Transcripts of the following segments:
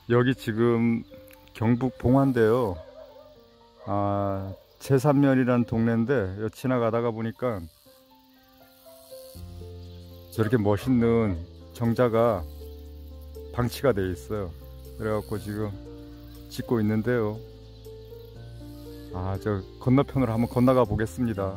여기 지금 경북 봉화인데요. 제산면이라는 동네인데 여기 지나가다가 보니까 저렇게 멋있는 정자가 방치가 되어 있어요. 그래갖고 지금 짓고 있는데요. 저 건너편으로 한번 건너가 보겠습니다.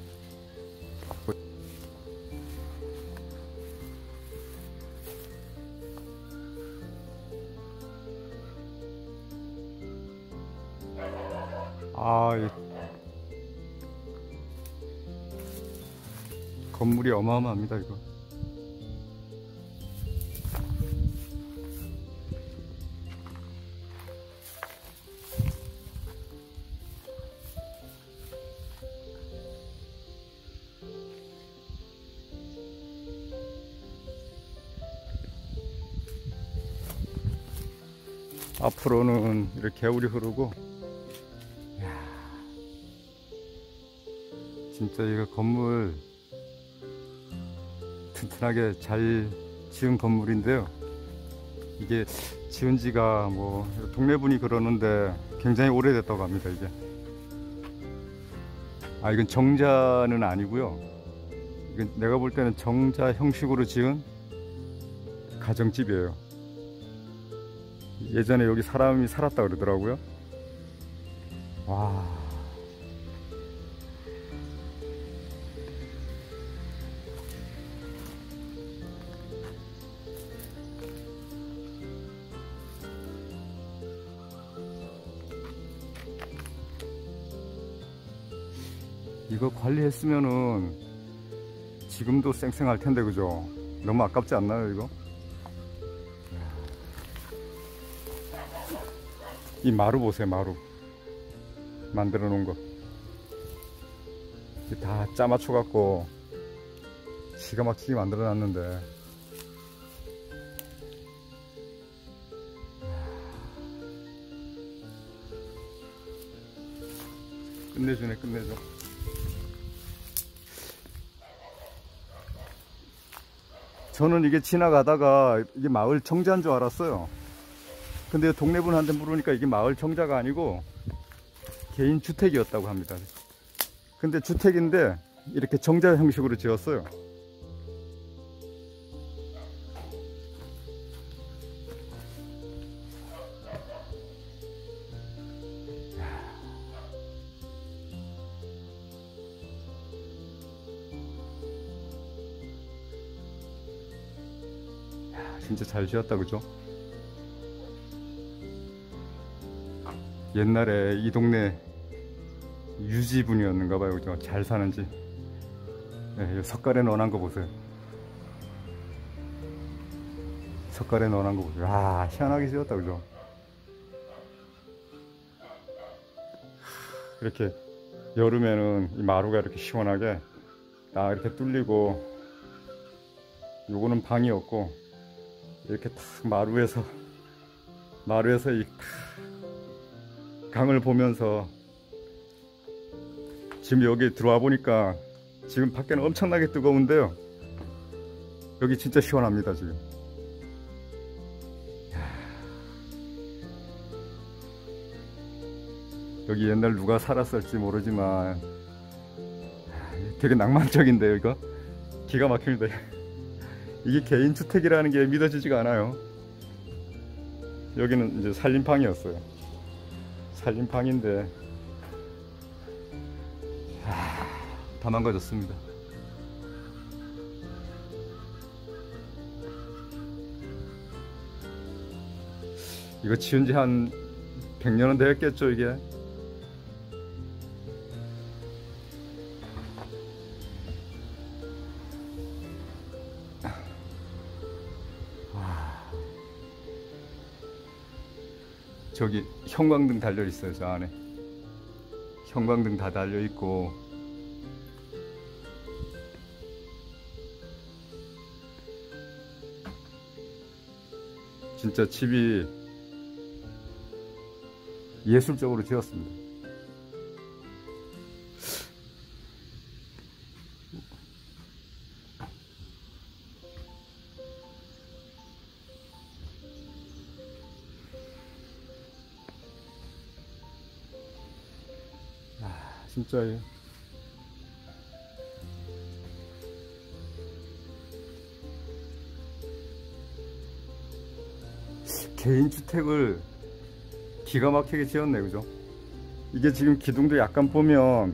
이 건물이 어마어마합니다, 이거. 앞으로는 이렇게 개울이 흐르고, 진짜 이거 건물 튼튼하게 잘 지은 건물인데요. 이게 지은 지가 동네 분이 그러는데 굉장히 오래됐다고 합니다. 이게 이건 정자는 아니고요. 이건 내가 볼 때는 정자 형식으로 지은 가정집이에요. 예전에 여기 사람이 살았다 그러더라고요. 와, 이거 관리했으면은 지금도 쌩쌩할 텐데, 그죠? 너무 아깝지 않나요, 이거? 이 마루 보세요, 마루. 만들어 놓은 거. 다 짜맞춰 갖고 기가 막히게 만들어 놨는데. 끝내주네, 끝내줘. 저는 이게 지나가다가 이게 마을 정자인 줄 알았어요. 근데 동네 분한테 물으니까 이게 마을 정자가 아니고 개인 주택이었다고 합니다. 근데 주택인데 이렇게 정자 형식으로 지었어요. 진짜 잘 지었다, 그죠? 옛날에 이 동네 유지분이었는가 봐요, 그죠? 잘 사는지. 네, 석가래 넣어놓은 거 보세요. 석가래 넣어놓은 거 보세요. 희한하게 지었다, 그죠? 이렇게 여름에는 이 마루가 이렇게 시원하게 이렇게 뚫리고, 요거는 방이었고, 이렇게 탁 마루에서 이 강을 보면서, 지금 여기 들어와 보니까 지금 밖에는 엄청나게 뜨거운데요, 여기 진짜 시원합니다. 지금 여기 옛날 누가 살았을지 모르지만 되게 낭만적인데요. 이거 기가 막힙니다. 이게 개인 주택이라는 게 믿어지지가 않아요. 여기는 이제 살림방이었어요. 살림방인데 다 망가졌습니다. 이거 지은 지 한 100년은 되었겠죠, 이게. 저기 형광등 달려 있어요. 저 안에 형광등 다 달려 있고, 진짜 집이 예술적으로 지었습니다. 진짜. 개인주택을 기가 막히게 지었네, 그죠? 이게 지금 기둥도 약간 보면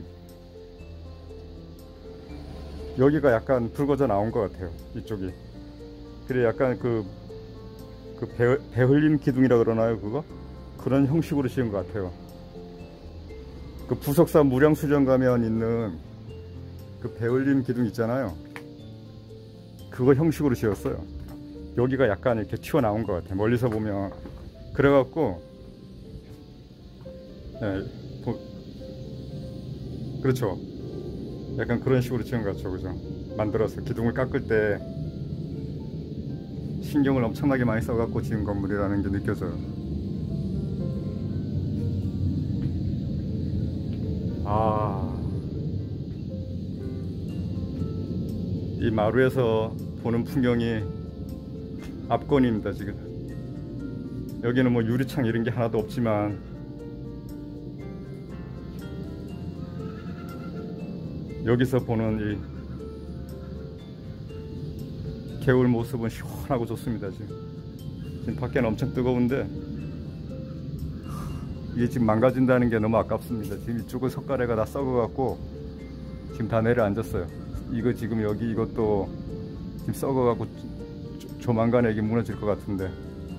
여기가 약간 붉어져 나온 것 같아요, 이쪽이. 그래, 약간 배흘림 기둥이라 그러나요, 그거? 그런 형식으로 지은 것 같아요. 그 부석사 무량수전 가면 있는 그 배흘림 기둥 있잖아요, 그거 형식으로 지었어요. 여기가 약간 이렇게 튀어나온 것 같아요, 멀리서 보면. 그래갖고 네, 그렇죠, 약간 그런 식으로 지은 것 같죠, 그죠? 만들어서 기둥을 깎을 때 신경을 엄청나게 많이 써갖고 지은 건물이라는 게 느껴져요. 이 마루에서 보는 풍경이 압권입니다. 지금 여기는 뭐 유리창 이런 게 하나도 없지만 여기서 보는 이 개울 모습은 시원하고 좋습니다. 지금 밖에는 엄청 뜨거운데 이게 지금 망가진다는 게 너무 아깝습니다. 지금 이쪽은 석가래가 다 썩어갖고 지금 다 내려앉았어요. 이거 지금 여기 이것도 지금 썩어갖고 조만간에 이게 무너질 것 같은데,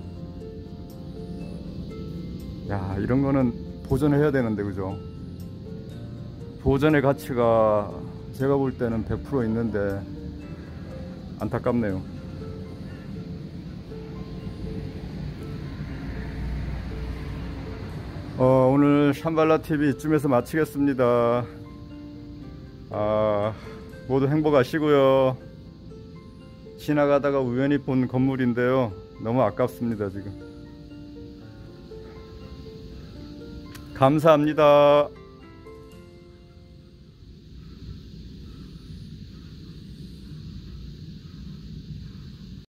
야, 이런 거는 보존해야 되는데, 그죠? 보존의 가치가 제가 볼 때는 100% 있는데 안타깝네요. 오늘 샴발라TV 이쯤에서 마치겠습니다. 모두 행복하시고요. 지나가다가 우연히 본 건물인데요, 너무 아깝습니다. 지금 감사합니다.